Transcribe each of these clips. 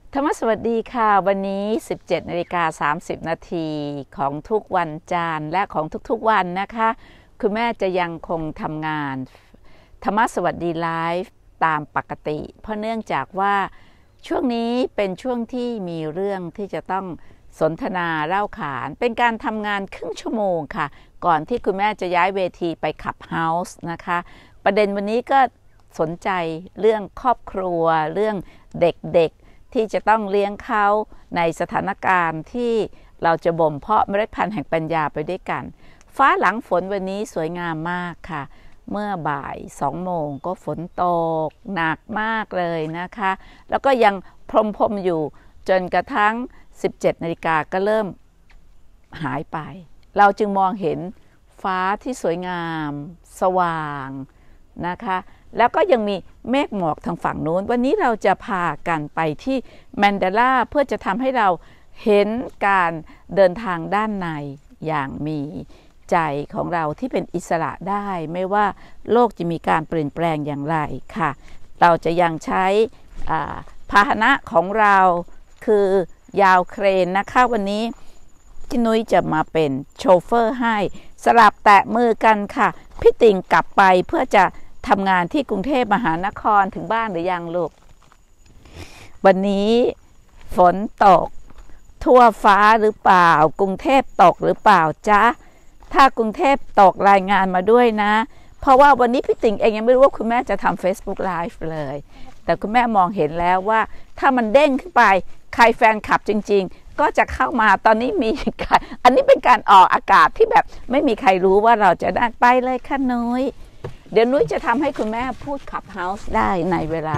ธรรมสวัสดีค่ะวันนี้ 17:30 นาทีของทุกวันจันทร์และของทุกๆวันนะคะคุณแม่จะยังคงทำงานธรรมสวัสดีไลฟ์ตามปกติเพราะเนื่องจากว่าช่วงนี้เป็นช่วงที่มีเรื่องที่จะต้องสนทนาเล่าขานเป็นการทำงานครึ่งชั่วโมงค่ะก่อนที่คุณแม่จะย้ายเวทีไปขับเฮาส์นะคะประเด็นวันนี้ก็สนใจเรื่องครอบครัวเรื่องเด็กๆที่จะต้องเลี้ยงเขาในสถานการณ์ที่เราจะบ่มเพาะเมล็ดพันธุ์แห่งปัญญาไปด้วยกันฟ้าหลังฝนวันนี้สวยงามมากค่ะเมื่อบ่าย2 โมงก็ฝนตกหนักมากเลยนะคะแล้วก็ยังพรมๆอยู่จนกระทั่ง17 นาฬิกาก็เริ่มหายไปเราจึงมองเห็นฟ้าที่สวยงามสว่างนะคะแล้วก็ยังมีเมฆหมอกทางฝั่งนู้นวันนี้เราจะพากันไปที่แมนเดลาเพื่อจะทำให้เราเห็นการเดินทางด้านในอย่างมีใจของเราที่เป็นอิสระได้ไม่ว่าโลกจะมีการเปลี่ยนแปลงอย่างไรค่ะเราจะยังใช้พาหนะของเราคือยาวเครนนะคะวันนี้พี่นุ้ยจะมาเป็นโชเฟอร์ให้สลับแตะมือกันค่ะพี่ติ่งกลับไปเพื่อจะทำงานที่กรุงเทพมหานครถึงบ้านหรือยังลูกวันนี้ฝนตกทั่วฟ้าหรือเปล่ากรุงเทพตกหรือเปล่าจ๊ะถ้ากรุงเทพตกรายงานมาด้วยนะเพราะว่าวันนี้พี่ติ่งเองยังไม่รู้ว่าคุณแม่จะทำ Facebook Live เลยแต่คุณแม่มองเห็นแล้วว่าถ้ามันเด้งขึ้นไปใครแฟนคลับจริงๆก็จะเข้ามาตอนนี้มีอันนี้เป็นการออกอากาศที่แบบไม่มีใครรู้ว่าเราจะได้ไปเลยค่ะนุ้ยเดี๋ยวนุ้ยจะทำให้คุณแม่พูดขับเฮาส์ได้ในเวลา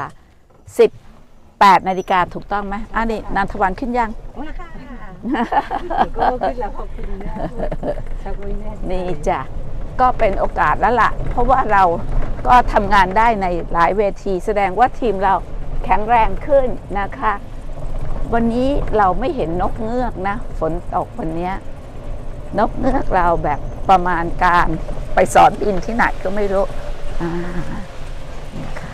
18 นาฬิกาถูกต้องไหมอันนี้นันทวันขึ้นยังก็ขึ้นแล้วขอบคุณนะนี่จ้ะก็เป็นโอกาสแล้วล่ะเพราะว่าเราก็ทำงานได้ในหลายเวทีแสดงว่าทีมเราแข็งแรงขึ้นนะคะวันนี้เราไม่เห็นนกเงือกนะฝนตกวันนี้นกเงือกเราแบบประมาณการไปสอนบินที่ไหนก็ไม่รู้นะคะ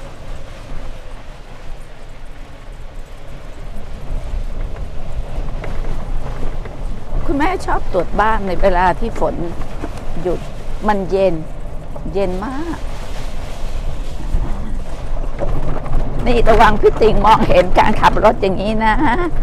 คุณแม่ชอบตรวจบ้านในเวลาที่ฝนหยุดมันเย็นมากนี่ระวังพี่ติ่งมองเห็นการขับรถอย่างนี้นะ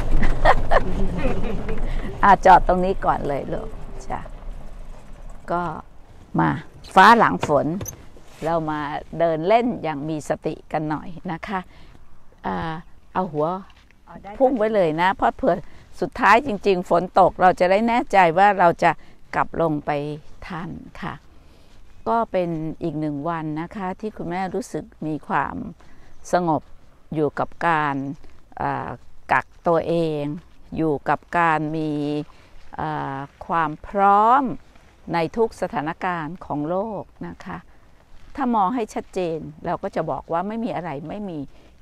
จอดตรงนี้ก่อนเลยลูกจ้ะก็มาฟ้าหลังฝนเรามาเดินเล่นอย่างมีสติกันหน่อยนะคะเอาหัวพุ่งไว้เลยนะเพราะเผื่อสุดท้ายจริงๆฝนตกเราจะได้แน่ใจว่าเราจะกลับลงไปทันค่ะก็เป็นอีก1 วันนะคะที่คุณแม่รู้สึกมีความสงบอยู่กับการกักตัวเองอยู่กับการมีความพร้อมในทุกสถานการณ์ของโลกนะคะถ้ามองให้ชัดเจนเราก็จะบอกว่าไม่มีอะไรไม่มี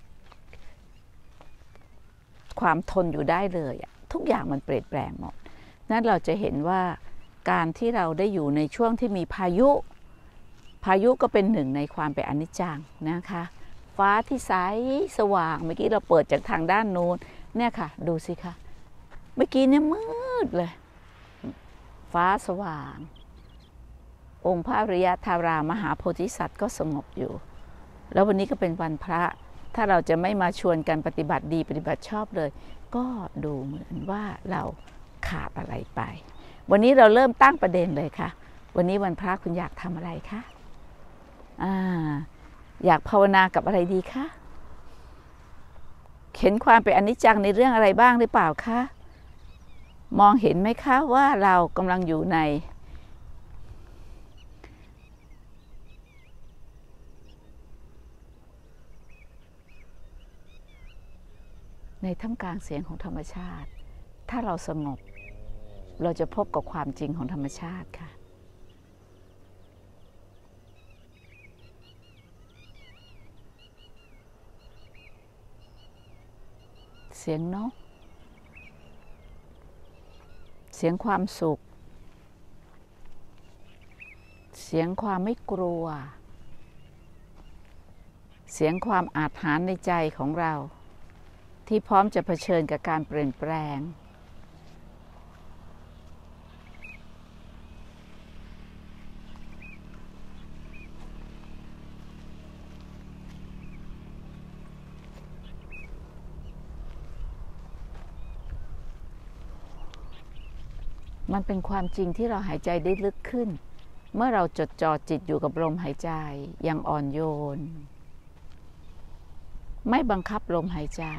ความทนอยู่ได้เลยทุกอย่างมันเปลี่ยนแปลงหมดนั้นเราจะเห็นว่าการที่เราได้อยู่ในช่วงที่มีพายุก็เป็นหนึ่งในความเป็นอนิจจังนะคะฟ้าที่ใสสว่างเมื่อกี้เราเปิดจากทางด้านโน้นเนี่ยค่ะดูสิคะเมื่อกี้เนี่ยมืดเลยฟ้าสว่างองค์พระอริยธารามหาโพธิสัตว์ก็สงบอยู่แล้ววันนี้ก็เป็นวันพระถ้าเราจะไม่มาชวนกันปฏิบัติดีปฏิบัติชอบเลยก็ดูเหมือนว่าเราขาดอะไรไปวันนี้เราเริ่มตั้งประเด็นเลยค่ะวันนี้วันพระคุณอยากทำอะไรคะอยากภาวนากับอะไรดีคะเห็นความเป็นอนิจจังในเรื่องอะไรบ้างหรือเปล่าคะมองเห็นไหมคะว่าเรากำลังอยู่ในท่ามกลางเสียงของธรรมชาติถ้าเราสงบเราจะพบกับความจริงของธรรมชาติค่ะเสียงนกเสียงความสุขเสียงความไม่กลัวเสียงความอาถรรพ์ในใจของเราที่พร้อมจะเผชิญกับการเปลี่ยนแปลงมันเป็นความจริงที่เราหายใจได้ลึกขึ้นเมื่อเราจดจ่อจิตอยู่กับลมหายใจอย่างอ่อนโยนไม่บังคับลมหายใจ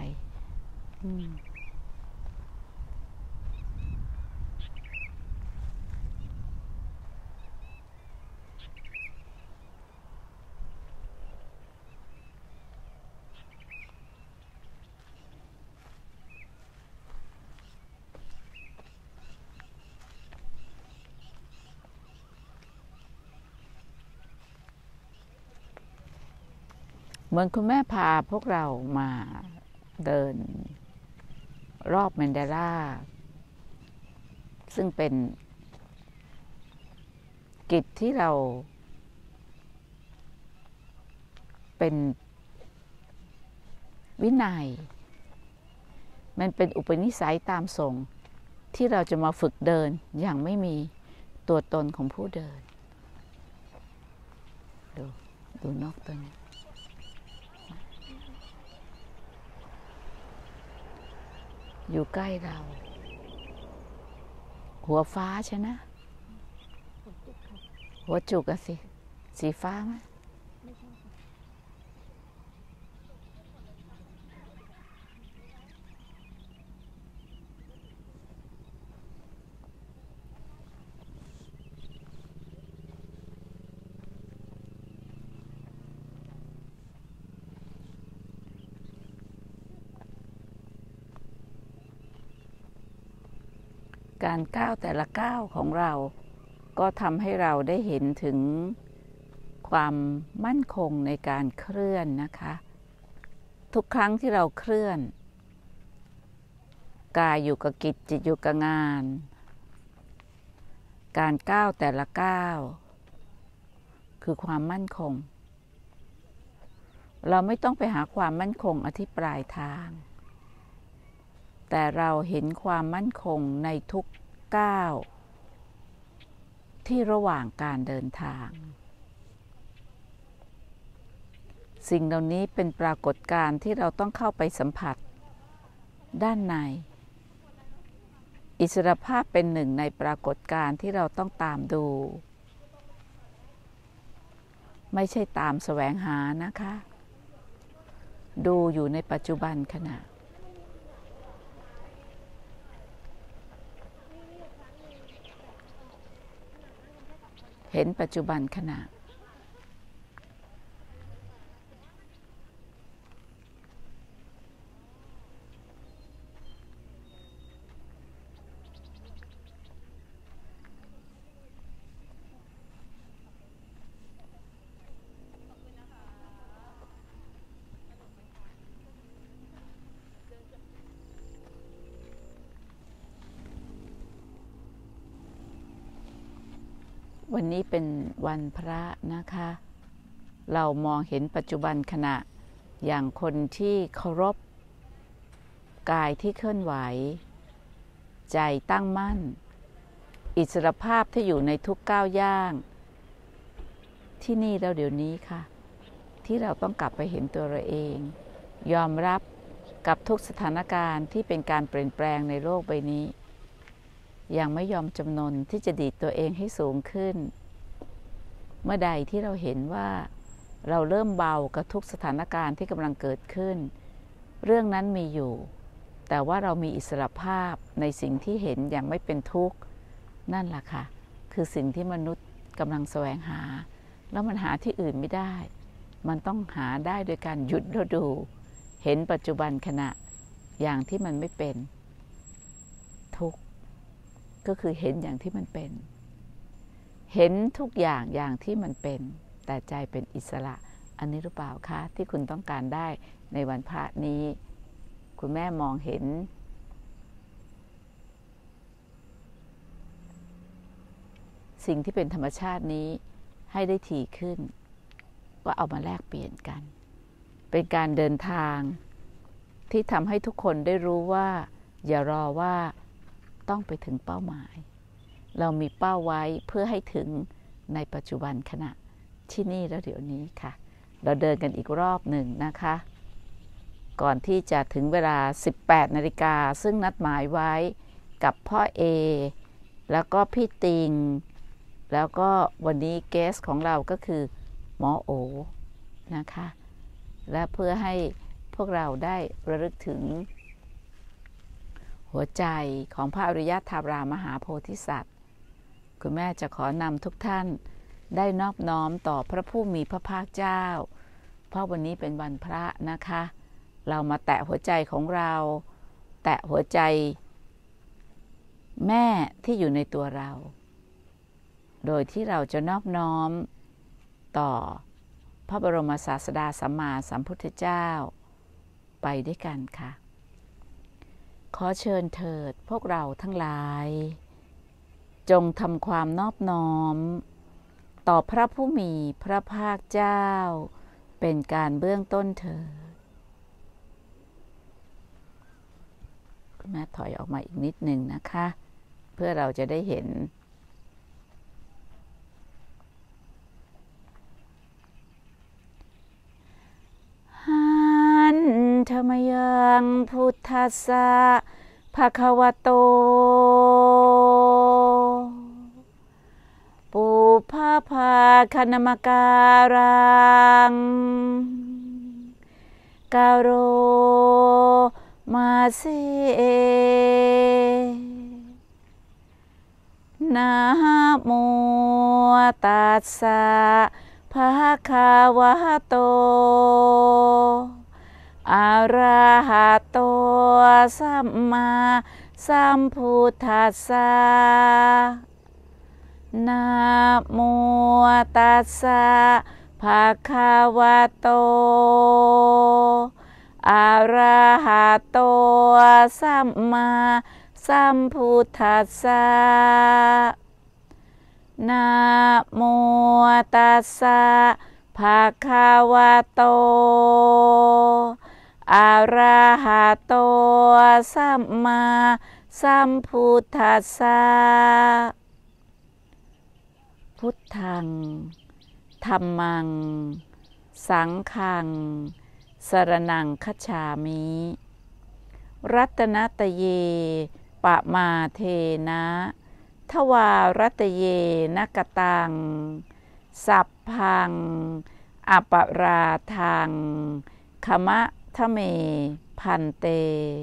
เหมือนคุณแม่พาพวกเรามาเดินรอบแมนเดลาซึ่งเป็นกิจที่เราเป็นวินัยมันเป็นอุปนิสัยตามทรงที่เราจะมาฝึกเดินอย่างไม่มีตัวตนของผู้เดินดูนกตัวนี้อยู่ใกล้เราหัวฟ้าใช่นะหัวจุกอะสิสีฟ้าไหมการก้าวแต่ละก้าวของเราก็ทำให้เราได้เห็นถึงความมั่นคงในการเคลื่อนนะคะทุกครั้งที่เราเคลื่อนกายอยู่กับกิจจิตอยู่กับงานการก้าวแต่ละก้าวคือความมั่นคงเราไม่ต้องไปหาความมั่นคงที่ปลายทางแต่เราเห็นความมั่นคงในทุกก้าวที่ระหว่างการเดินทางสิ่งเหล่านี้เป็นปรากฏการณ์ที่เราต้องเข้าไปสัมผัสด้านในอิสรภาพเป็นหนึ่งในปรากฏการณ์ที่เราต้องตามดูไม่ใช่ตามแสวงหานะคะดูอยู่ในปัจจุบันขณะเห็นปัจจุบันขณะวันนี้เป็นวันพระนะคะเรามองเห็นปัจจุบันขณะอย่างคนที่เคารพกายที่เคลื่อนไหวใจตั้งมั่นอิสรภาพที่อยู่ในทุกก้าวย่างที่นี่แล้วเดี๋ยวนี้ค่ะที่เราต้องกลับไปเห็นตัวเราเองยอมรับกับทุกสถานการณ์ที่เป็นการเปลี่ยนแปลงในโลกใบนี้ยังไม่ยอมจำนนที่จะดีดตัวเองให้สูงขึ้นเมื่อใดที่เราเห็นว่าเราเริ่มเบากับทุกสถานการณ์ที่กำลังเกิดขึ้นเรื่องนั้นมีอยู่แต่ว่าเรามีอิสรภาพในสิ่งที่เห็นอย่างไม่เป็นทุกข์นั่นแหละค่ะคือสิ่งที่มนุษย์กำลังแสวงหาแล้วมันหาที่อื่นไม่ได้มันต้องหาได้โดยการหยุดแล้วดูเห็นปัจจุบันขณะอย่างที่มันไม่เป็นทุกข์ก็คือเห็นอย่างที่มันเป็นเห็นทุกอย่างอย่างที่มันเป็นแต่ใจเป็นอิสระอันนี้หรือเปล่าคะที่คุณต้องการได้ในวันพระนี้คุณแม่มองเห็นสิ่งที่เป็นธรรมชาตินี้ให้ได้ถี่ขึ้นก็เอามาแลกเปลี่ยนกันเป็นการเดินทางที่ทำให้ทุกคนได้รู้ว่าอย่ารอว่าต้องไปถึงเป้าหมายเรามีเป้าไว้เพื่อให้ถึงในปัจจุบันขณะที่นี่แล้วเดี๋ยวนี้ค่ะเราเดินกันอีกรอบหนึ่งนะคะก่อนที่จะถึงเวลา 18 นาฬิกาซึ่งนัดหมายไว้กับพ่อเอแล้วก็พี่ติงแล้วก็วันนี้เกสของเราก็คือหมอโอนะคะและเพื่อให้พวกเราได้ระลึกถึงหัวใจของพระอริยธารามหาโพธิสัตว์คุณแม่จะขอนำทุกท่านได้นอบน้อมต่อพระผู้มีพระภาคเจ้าเพราะวันนี้เป็นวันพระนะคะเรามาแตะหัวใจของเราแตะหัวใจแม่ที่อยู่ในตัวเราโดยที่เราจะนอบน้อมต่อพระบรมศาสดาสัมมาสัมพุทธเจ้าไปด้วยกันค่ะขอเชิญเถิดพวกเราทั้งหลายจงทำความนอบน้อมต่อพระผู้มีพระภาคเจ้าเป็นการเบื้องต้นเถิดคุณแม่ถอยออกมาอีกนิดหนึ่งนะคะเพื่อเราจะได้เห็นหันธรรมยังพุทธัสสะภะคะวะโตปุพพะภาคณมการังกาโรมาเสนะโมตัสสะภะคะวะโตอะระหะโตสัมมาสัมพุทธัสสะนะโมตัสสะภะคะวะโตอะระหะโตสัมมาสัมพุทธัสสะนะโมตัสสะภะคะวะโตอะระหะโตสัมมาสัมพุทธัสสะพุทธังธัมมังสังฆังสรณังคัจฉามิรัตนตเยปะมาเทนะทวารัตเยนกตังสัพพังอปราทังขมะทะเมพันเต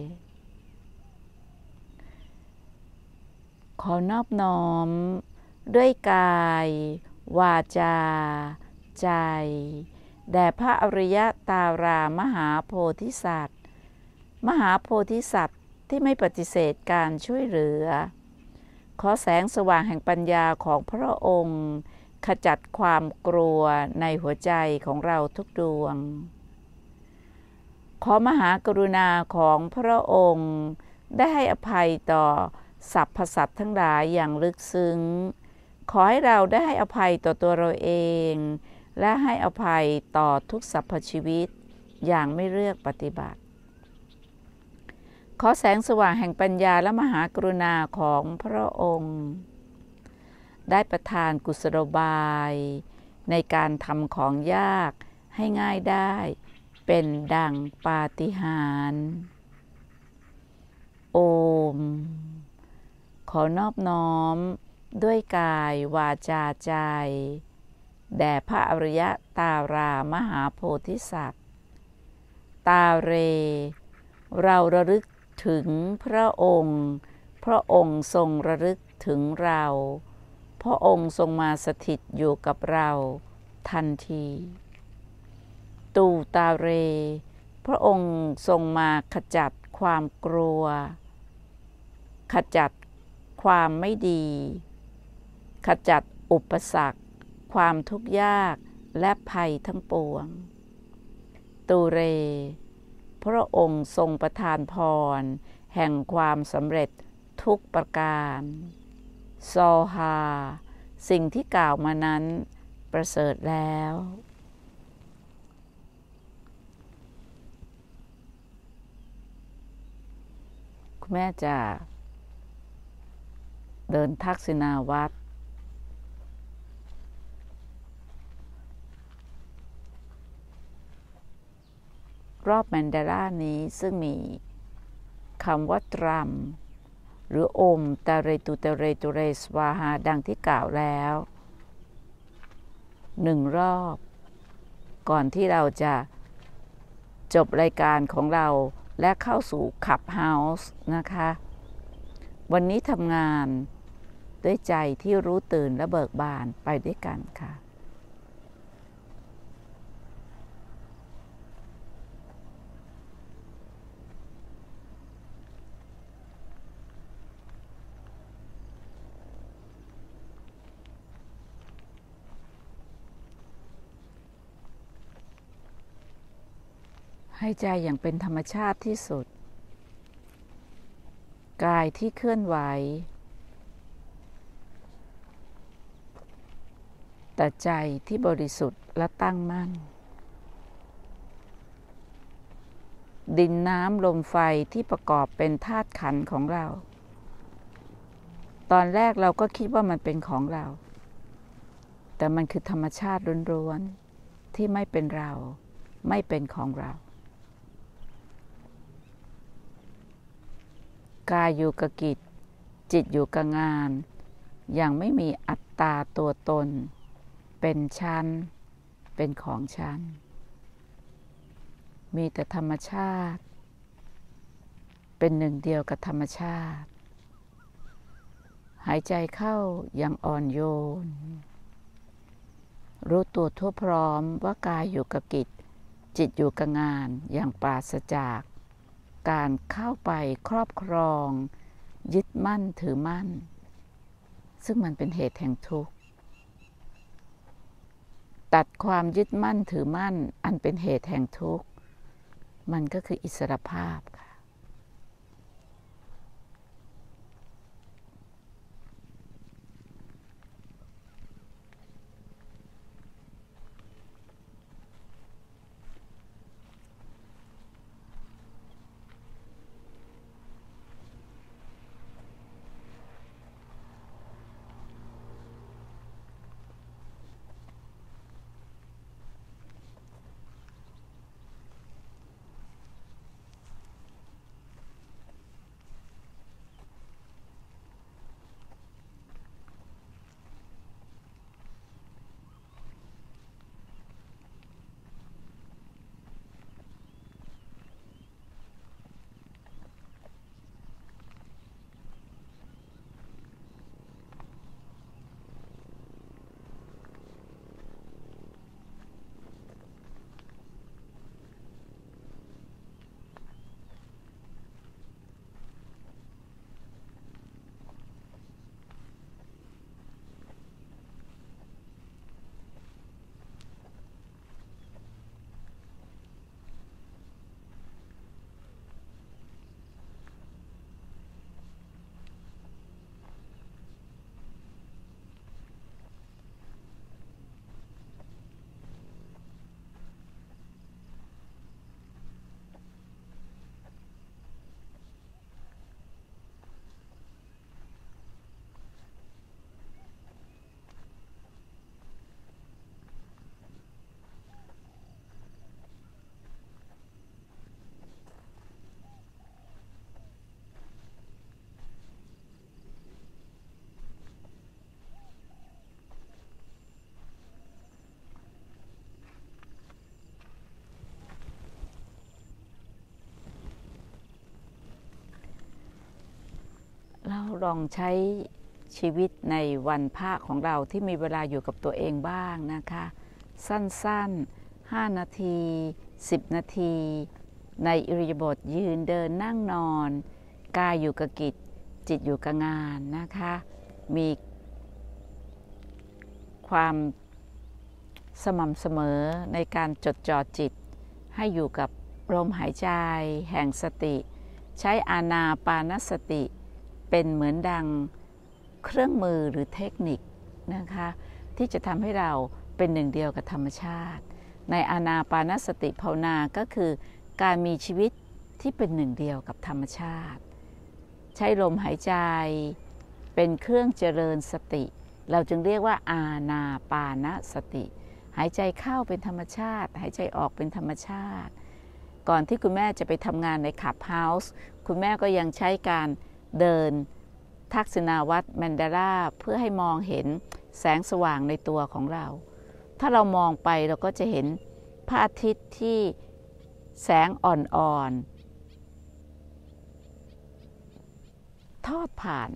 ขอนอบน้อมด้วยกายวาจาใจแด่พระอริยตารามหาโพธิสัตว์มหาโพธิสัตว์ที่ไม่ปฏิเสธการช่วยเหลือขอแสงสว่างแห่งปัญญาของพระองค์ขจัดความกลัวในหัวใจของเราทุกดวงขอมหากรุณาของพระองค์ได้ให้อภัยต่อสรรพสัตว์ทั้งหลายอย่างลึกซึ้งขอให้เราได้ให้อภัยต่อตัวเราเองและให้อภัยต่อทุกสรรพชีวิตอย่างไม่เลือกปฏิบัติขอแสงสว่างแห่งปัญญาและมหากรุณาของพระองค์ได้ประทานกุศโลบายในการทำของยากให้ง่ายได้เป็นดังปาฏิหาริย์โอมขอนอบน้อมด้วยกายวาจาใจแด่พระอริยตารามหาโพธิสัตว์ตาเรเราระลึกถึงพระองค์พระองค์ทรงระลึกถึงเราพระองค์ทรงมาสถิตอยู่กับเราทันทีตูตาเรพระองค์ทรงมาขจัดความกลัวขจัดความไม่ดีขจัดอุปสรรคความทุกข์ยากและภัยทั้งปวงตูเรพระองค์ทรงประทานพรแห่งความสำเร็จทุกประการโซฮาสิ่งที่กล่าวมานั้นประเสริฐแล้วคุณแม่จะเดินทักษิณาวัตรรอบแมนดารานี้ซึ่งมีคำว่าตรัมหรือโอมตาเรตุเตเรตุเรสวาหาดังที่กล่าวแล้ว1 รอบก่อนที่เราจะจบรายการของเราและเข้าสู่คับเฮาส์นะคะวันนี้ทำงานด้วยใจที่รู้ตื่นและเบิกบานไปด้วยกันค่ะให้ใจอย่างเป็นธรรมชาติที่สุดกายที่เคลื่อนไหวแต่ใจที่บริสุทธิ์และตั้งมั่นดินน้ำลมไฟที่ประกอบเป็นธาตุขันธ์ของเราตอนแรกเราก็คิดว่ามันเป็นของเราแต่มันคือธรรมชาติล้วนๆที่ไม่เป็นเราไม่เป็นของเรากายอยู่กับกิจจิตอยู่กับงานอย่างไม่มีอัตตาตัวตนเป็นชั้นเป็นของชั้นมีแต่ธรรมชาติเป็นหนึ่งเดียวกับธรรมชาติหายใจเข้าอย่างอ่อนโยนรู้ตัวทั่วพร้อมว่ากายอยู่กับกิจจิตอยู่กับงานอย่างปราศจากการเข้าไปครอบครองยึดมั่นถือมั่นซึ่งมันเป็นเหตุแห่งทุกข์ตัดความยึดมั่นถือมั่นอันเป็นเหตุแห่งทุกข์มันก็คืออิสรภาพค่ะเราลองใช้ชีวิตในวันพระของเราที่มีเวลาอยู่กับตัวเองบ้างนะคะสั้นๆ5 นาที10 นาทีในอิริยาบถยืนเดินนั่งนอนกายอยู่กับกิจจิตอยู่กับงานนะคะมีความสม่ำเสมอในการจดจ่อจิตให้อยู่กับลมหายใจแห่งสติใช้อานาปานสติเป็นเหมือนดังเครื่องมือหรือเทคนิคนะคะที่จะทำให้เราเป็นหนึ่งเดียวกับธรรมชาติในอานาปานสติภาวนาก็คือการมีชีวิตที่เป็นหนึ่งเดียวกับธรรมชาติใช้ลมหายใจเป็นเครื่องเจริญสติเราจึงเรียกว่าอานาปานสติหายใจเข้าเป็นธรรมชาติหายใจออกเป็นธรรมชาติก่อนที่คุณแม่จะไปทำงานในคลับเฮาส์คุณแม่ก็ยังใช้การเดินทักษิณาวัตรแมนดาราเพื่อให้มองเห็นแสงสว่างในตัวของเราถ้าเรามองไปเราก็จะเห็นพระอาทิตย์ที่แสงอ่อนๆทอดผ่าน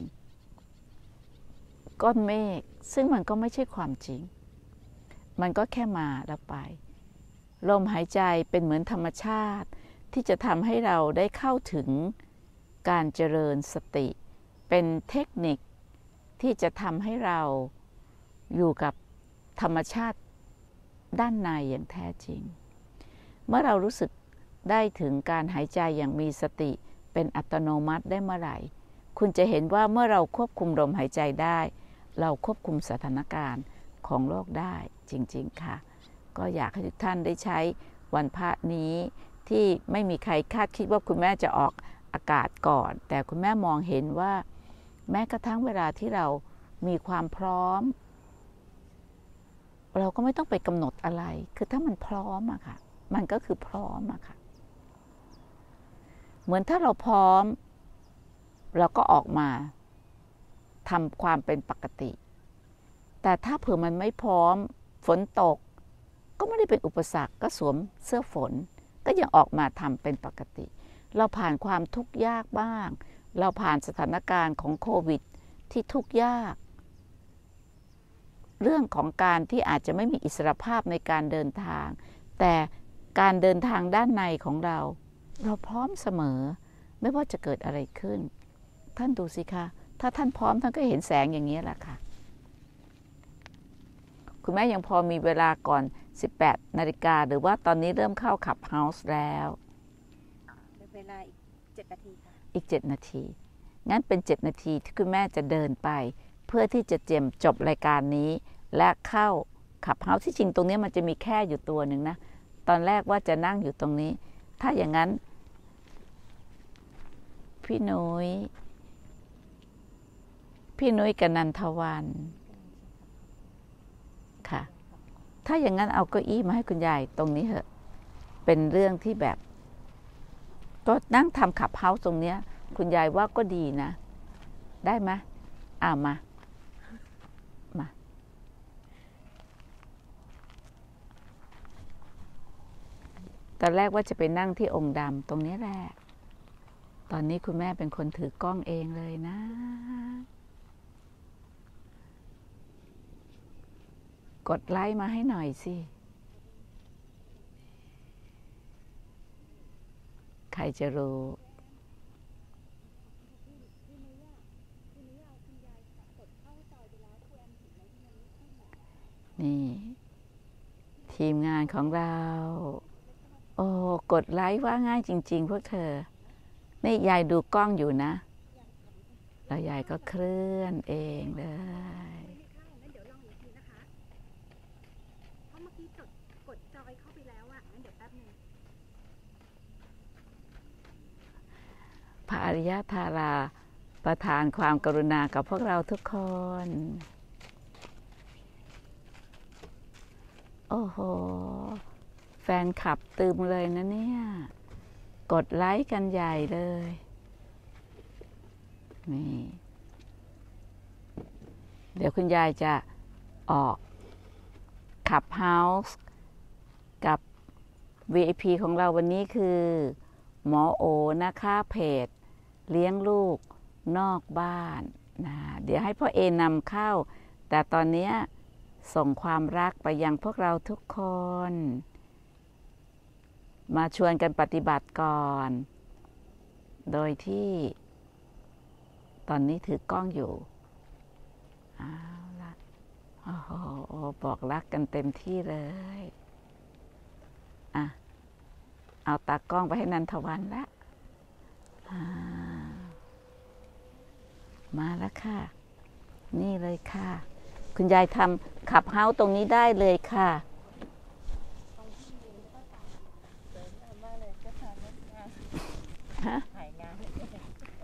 ก้อนเมฆซึ่งมันก็ไม่ใช่ความจริงมันก็แค่มาแล้วไปลมหายใจเป็นเหมือนธรรมชาติที่จะทำให้เราได้เข้าถึงการเจริญสติเป็นเทคนิคที่จะทำให้เราอยู่กับธรรมชาติด้านในอย่างแท้จริงเมื่อเรารู้สึกได้ถึงการหายใจอย่างมีสติเป็นอัตโนมัติได้เมื่อไหร่คุณจะเห็นว่าเมื่อเราควบคุมลมหายใจได้เราควบคุมสถานการณ์ของโลกได้จริงๆค่ะก็อยากให้ทุกท่านได้ใช้วันพระนี้ที่ไม่มีใครคาดคิดว่าคุณแม่จะออกอากาศก่อนแต่คุณแม่มองเห็นว่าแม้กระทั่งเวลาที่เรามีความพร้อมเราก็ไม่ต้องไปกำหนดอะไรคือถ้ามันพร้อมอะค่ะมันก็คือพร้อมอะค่ะเหมือนถ้าเราพร้อมเราก็ออกมาทำความเป็นปกติแต่ถ้าเผื่อมันไม่พร้อมฝนตกก็ไม่ได้เป็นอุปสรรคก็สวมเสื้อฝนก็ยังออกมาทำเป็นปกติเราผ่านความทุกข์ยากบ้างเราผ่านสถานการณ์ของโควิดที่ทุกข์ยากเรื่องของการที่อาจจะไม่มีอิสรภาพในการเดินทางแต่การเดินทางด้านในของเราพร้อมเสมอไม่ว่าจะเกิดอะไรขึ้นท่านดูสิคะถ้าท่านพร้อมท่านก็เห็นแสงอย่างนี้แหละค่ะคุณแม่ยังพอมีเวลาก่อน18 นาฬิกาหรือว่าตอนนี้เริ่มเข้าคลับเฮาส์แล้วเวลาอีก7 นาทีค่ะอีก7 นาทีงั้นเป็น7 นาทีที่คุณแม่จะเดินไปเพื่อที่จะจบรายการนี้และเข้าคลับเฮาส์ที่จริงตรงนี้มันจะมีแค่อยู่ตัวหนึ่งนะตอนแรกว่าจะนั่งอยู่ตรงนี้ถ้าอย่างนั้นพี่นุ้ยกับนันทวันค่ะถ้าอย่างนั้นเอาเก้าอี้มาให้คุณยายตรงนี้เหอะเป็นเรื่องที่แบบก็นั่งทำขับเฮาส์ตรงเนี้ยคุณยายว่าก็ดีนะได้ไหมมาตอนแรกว่าจะไปนั่งที่องค์ดำตรงนี้แหละตอนนี้คุณแม่เป็นคนถือกล้องเองเลยนะกดไลค์มาให้หน่อยสิใครจะรู้นี่ทีมงานของเราโอ้กดไลค์ว่าง่ายจริงๆพวกเธอนี่ยายดูกล้องอยู่นะแล้วยายก็เคลื่อนเองเลยพระอริยธาราประทานความกรุณากับพวกเราทุกคนโอ้โหแฟนคลับตึมเลยนะเนี่ยกดไลค์กันใหญ่เลยนี่เดี๋ยวคุณยายจะออกคลับเฮาส์กับ VIP ของเราวันนี้คือหมอโอนะคะเพจเลี้ยงลูกนอกบ้านนะเดี๋ยวให้พ่อเอนำเข้าแต่ตอนนี้ส่งความรักไปยังพวกเราทุกคนมาชวนกันปฏิบัติก่อนโดยที่ตอนนี้ถือกล้องอยู่เอาละโอ้โหบอกรักกันเต็มที่เลยเอาตากล้องไปให้นันทวันแล้วมาแล้วค่ะนี่เลยค่ะคุณยายทำขับเฮาส์ตรงนี้ได้เลยค่ะฮะ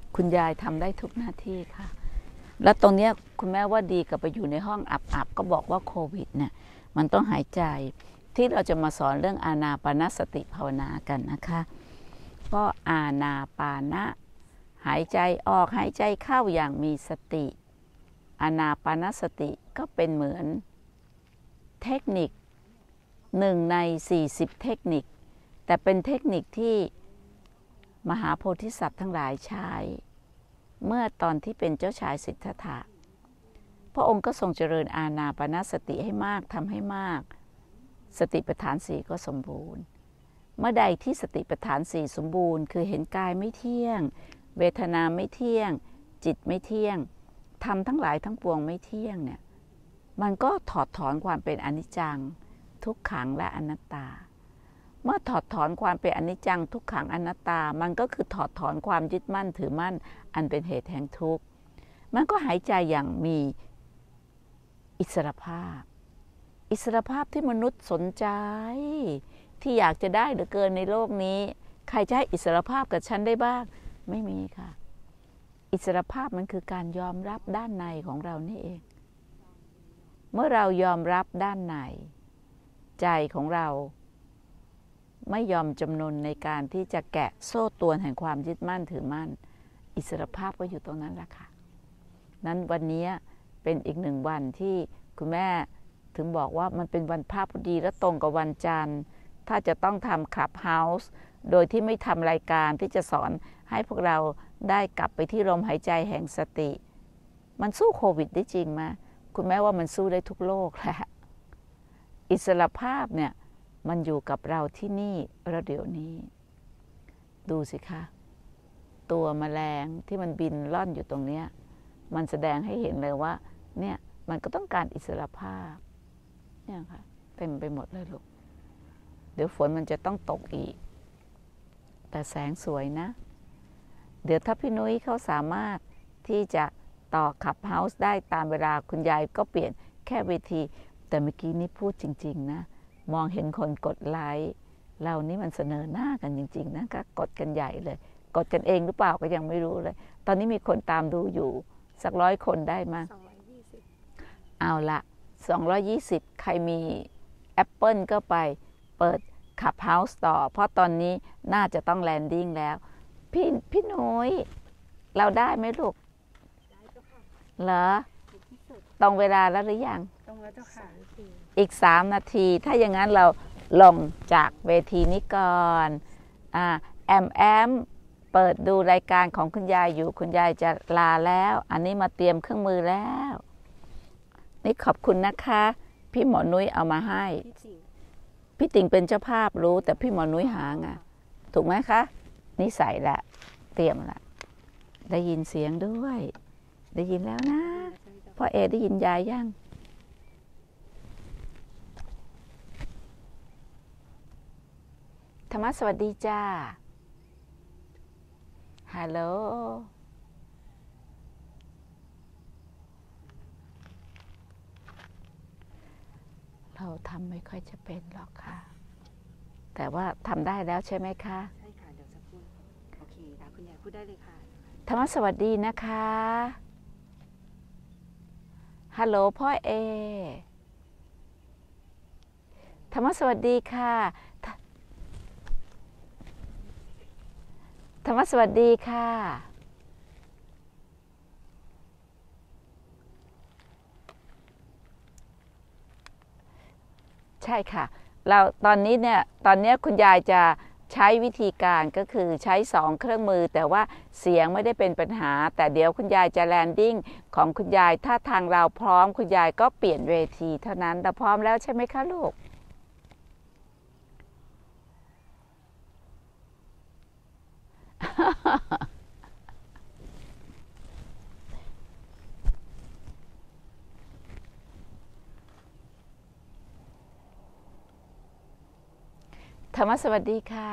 คุณยายทำได้ทุกหน้าที่ค่ะแล้วตรงเนี้ยคุณแม่ว่าดีกับไปอยู่ในห้องอับๆก็บอกว่าโควิดเนี่ยมันต้องหายใจที่เราจะมาสอนเรื่องอานาปานสติภาวนากันนะคะก็อานาปานะหายใจออกหายใจเข้าอย่างมีสติอานาปานสติก็เป็นเหมือนเทคนิค1 ใน 40 เทคนิคแต่เป็นเทคนิคที่มหาโพธิสัตว์ทั้งหลายใช้เมื่อตอนที่เป็นเจ้าชายสิทธัตถะพระองค์ก็ทรงเจริญอานาปานสติให้มากทำให้มากสติปัฏฐาน4ก็สมบูรณ์เมื่อใดที่สติปัฏฐาน4สมบูรณ์คือเห็นกายไม่เที่ยงเวทนาไม่เที่ยงจิตไม่เที่ยงธรรมทั้งหลายทั้งปวงไม่เที่ยงเนี่ยมันก็ถอดถอนความเป็นอนิจจังทุกขังและอนัตตาเมื่อถอดถอนความเป็นอนิจจังทุกขังอนัตตามันก็คือถอดถอนความยึดมั่นถือมั่นอันเป็นเหตุแห่งทุกข์มันก็หายใจอย่างมีอิสรภาพอิสรภาพที่มนุษย์สนใจที่อยากจะได้เหลือเกินในโลกนี้ใครจะให้อิสรภาพกับฉันได้บ้างไม่มีค่ะอิสรภาพมันคือการยอมรับด้านในของเรานี่เองเมื่อเรายอมรับด้านในใจของเราไม่ยอมจำนนในการที่จะแกะโซ่ตรวนแห่งความยึดมั่นถือมั่นอิสรภาพก็อยู่ตรงนั้นแหละค่ะนั้นวันนี้เป็นอีก1 วันที่คุณแม่ถึงบอกว่ามันเป็นวันพระพอดีและตรงกับวันจันทร์ถ้าจะต้องทำคลับเฮาส์โดยที่ไม่ทำรายการที่จะสอนให้พวกเราได้กลับไปที่ลมหายใจแห่งสติมันสู้โควิดได้จริงไหมคุณแม่ว่ามันสู้ได้ทุกโลกแหละอิสรภาพเนี่ยมันอยู่กับเราที่นี่แล้วเดี๋ยวนี้ดูสิคะตัวแมลงที่มันบินล่อนอยู่ตรงเนี้ยมันแสดงให้เห็นเลยว่าเนี่ยมันก็ต้องการอิสรภาพเนี่ยค่ะเต็มไปหมดเลยลูกเดี๋ยวฝนมันจะต้องตกอีกแต่แสงสวยนะเดี๋ยวถ้าพี่นุ้ยเขาสามารถที่จะต่อขับเฮาส์ได้ตามเวลาคุณยายก็เปลี่ยนแค่เวทีแต่เมื่อกี้นี้พูดจริงๆนะมองเห็นคนกดไลค์เรานี่มันเสนอหน้ากันจริงๆนะก็กดกันใหญ่เลยกดกันเองหรือเปล่าก็ยังไม่รู้เลยตอนนี้มีคนตามดูอยู่สัก100 คนได้มั้ย220เอาละ220ใครมี Apple ก็ไปเปิดขับเฮาส์ต่อเพราะตอนนี้น่าจะต้องแลนดิ้งแล้วพี่นุ้ยเราได้ไหมลูกได้เจ้าค่ะเหรอตรงเวลาแล้วหรือยังตรงแล้วเจ้าค่ะอีก3 นาทีถ้าอย่างนั้นเราลงจากเวทีนี้ก่อนแอมเปิดดูรายการของคุณยายอยู่คุณยายจะลาแล้วอันนี้มาเตรียมเครื่องมือแล้วนี่ขอบคุณนะคะพี่หมอนุ้ยเอามาให้พี่ติ่งเป็นเจ้าภาพรู้แต่พี่หมอนุ้ยหาไงถูกไหมคะนี่ใส่ละเตรียมละได้ยินเสียงด้วยได้ยินแล้วนะพ่อเอได้ยินยายยังธรรมะสวัสดีจ้าฮัลโหลเราทำไม่ค่อยจะเป็นหรอกค่ะแต่ว่าทำได้แล้วใช่ไหมคะใช่ค่ะเดี๋ยวจะพูดโอเคค่ะคุณยายพูดได้เลยค่ะธรรมะสวัสดีนะคะฮัลโหลพ่อเอธรรมะสวัสดีค่ะธรรมะสวัสดีค่ะใช่ค่ะเราตอนนี้คุณยายจะใช้วิธีการก็คือใช้2 เครื่องมือแต่ว่าเสียงไม่ได้เป็นปัญหาแต่เดี๋ยวคุณยายจะแลนดิ้งของคุณยายถ้าทางเราพร้อมคุณยายก็เปลี่ยนเวทีเท่านั้นเราพร้อมแล้วใช่ไหมคะลูกธรรมะสวัสดีค่ะ